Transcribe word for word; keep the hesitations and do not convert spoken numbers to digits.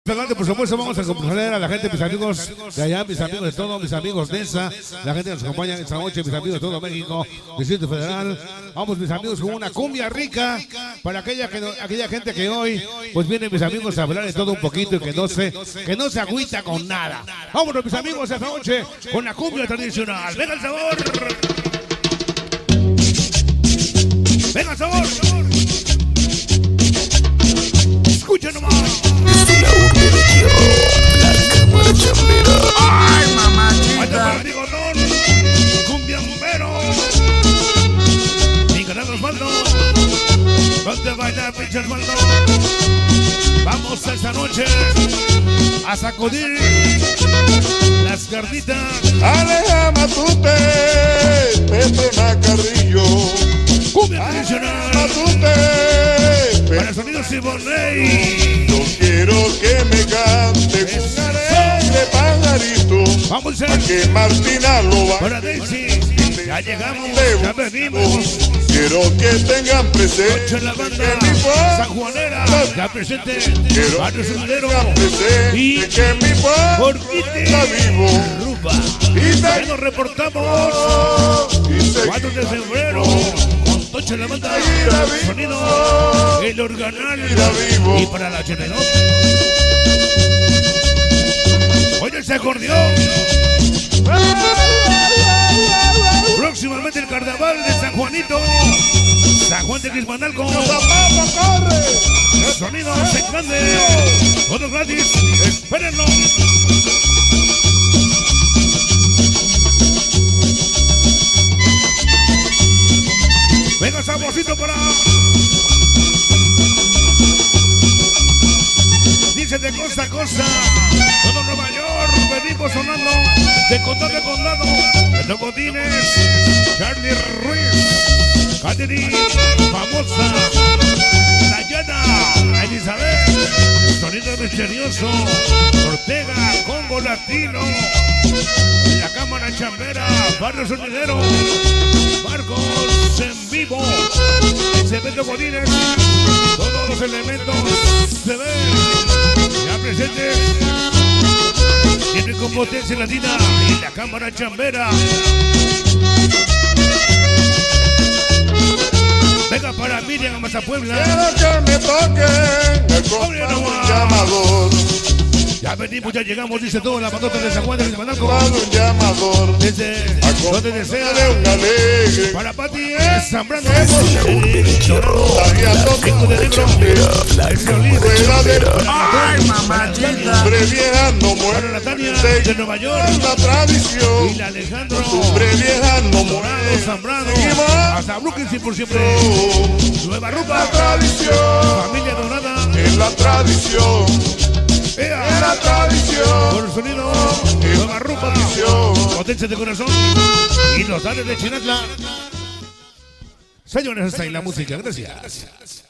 pegando, por supuesto, vamos a complacer a la gente, mis amigos de allá, mis amigos de todo, mis amigos de esa, la gente que nos acompaña esta noche, mis amigos de todo México, Distrito Federal. Vamos, mis amigos, con una cumbia rica para aquella, que no, aquella gente que hoy, pues vienen mis amigos a hablar de todo un poquito y que no se, que no se agüita con nada. Vámonos, mis amigos, esta noche con la cumbia tradicional. ¡Venga el sabor! ¡Venga el sabor! ¡Escucha nomás! Desde la urbe de hierro, la cámara chambera. ¡Ay, mamachita! ¡Ahí está el bigotón! ¡Cumbia bombero! ¡Mi canal Osvaldo! ¿Dónde baila, pinche Osvaldo? Vamos esta noche a sacudir las carnitas. Aleja Matute, Pepe Macarrillo. ¡Cumbia tradicional! Matute, Para sonidos Siboney. yo quiero que me cante un alegre pajarito. Vamos a Pa' que Martina lo va. para Daisy. Ya llegamos, ya venimos. Quiero que tengan presente Noche la banda que mi pueblo Sanjuanera, ya presente. Quiero Barrio que Sundero tengan presente y que mi pueblo Orquídea está vivo. Ruba. Y Ya te nos reportamos y cuatro de febrero con Tocho la banda, sonido, el organal y para la ochenta y dos. Oye ese acordeón. Próximamente el carnaval de San Juanito, San Juan de Quismanalco. Sonido se grande, todo gratis, espérenlo. Venga, saborcito para. Dice de costa a costa, todo Nueva York, venimos sonando de condado a condado, de Tocotines, Charlie Ruiz, Catherine, famosa, Dayana, Elizabeth, sonido misterioso, Ortega, Congo Latino, la cámara chambera, Barrio Sonidero, Marcos en vivo, Cemento Godínez, todos los elementos se ven, ya presentes, tiene con potencia latina y la cámara chambera. Venga para Miriam Amazapuebla. quiero que me toquen el compadre un llamador. Ya venimos, ya llegamos, dice todo la patota de San Juan de Quismanalco. Compadre un llamador. Desde donde desea. De un alegre. Para Pati es Zambrano. Desde la urbe de hierro, la cámara chambera, la cámara chambera. ¡Ay, mamachita! Hombre vieja no Para muere. Natalia de Nueva York. La tradición. Y la Alejandro. Hombre vieja no Morado, muere. Zambrano. Hasta Brooklyn, sí, por siempre. Nueva La Rupa. tradición. Familia Dorada. Es la tradición. Ea. Es la tradición. Por el sonido. Nueva Rupa. Potencia de corazón. Y los dales de Chinatla. Señores, hasta ahí la música. Gracias.